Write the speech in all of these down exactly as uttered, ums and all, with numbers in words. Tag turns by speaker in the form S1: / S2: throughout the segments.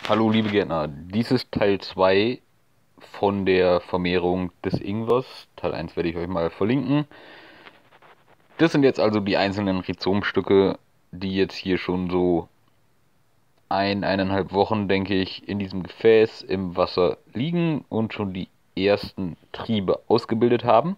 S1: Hallo liebe Gärtner, dies ist Teil zwei von der Vermehrung des Ingwers. Teil eins werde ich euch mal verlinken. Das sind jetzt also die einzelnen Rhizomstücke, die jetzt hier schon so ein, eineinhalb Wochen, denke ich, in diesem Gefäß im Wasser liegen und schon die ersten Triebe ausgebildet haben.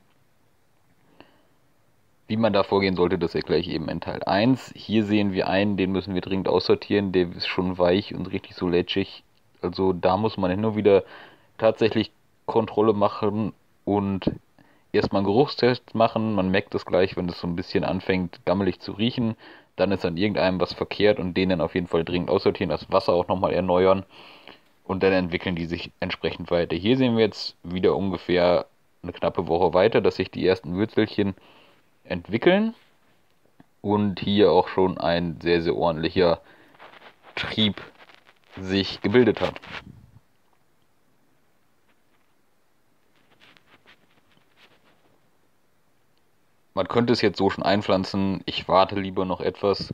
S1: Wie man da vorgehen sollte, das erkläre ich eben in Teil eins. Hier sehen wir einen, den müssen wir dringend aussortieren, der ist schon weich und richtig so lätschig. Also da muss man hin und wieder tatsächlich Kontrolle machen und erstmal einen Geruchstest machen. Man merkt das gleich, wenn es so ein bisschen anfängt, gammelig zu riechen. Dann ist an irgendeinem was verkehrt und den dann auf jeden Fall dringend aussortieren, das Wasser auch nochmal erneuern und dann entwickeln die sich entsprechend weiter. Hier sehen wir jetzt wieder ungefähr eine knappe Woche weiter, dass sich die ersten Würzelchen entwickeln und hier auch schon ein sehr, sehr ordentlicher Trieb sich gebildet hat. Man könnte es jetzt so schon einpflanzen, ich warte lieber noch etwas.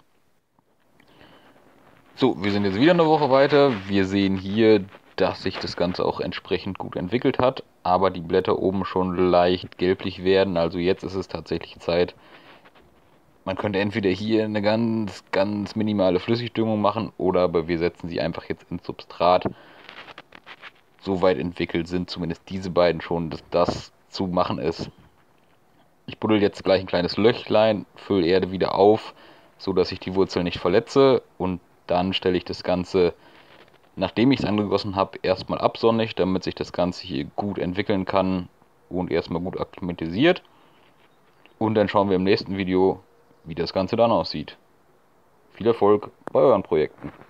S1: So, wir sind jetzt wieder eine Woche weiter. Wir sehen hier, dass sich das Ganze auch entsprechend gut entwickelt hat, aber die Blätter oben schon leicht gelblich werden. Also jetzt ist es tatsächlich Zeit. Man könnte entweder hier eine ganz, ganz minimale Flüssigdüngung machen oder aber wir setzen sie einfach jetzt ins Substrat. So weit entwickelt sind zumindest diese beiden schon, dass das zu machen ist. Ich buddel jetzt gleich ein kleines Löchlein, fülle Erde wieder auf, so dass ich die Wurzel nicht verletze und dann stelle ich das Ganze, nachdem ich es angegossen habe, erstmal absonnig, damit sich das Ganze hier gut entwickeln kann und erstmal gut akklimatisiert. Und dann schauen wir im nächsten Video, wie das Ganze dann aussieht. Viel Erfolg bei euren Projekten.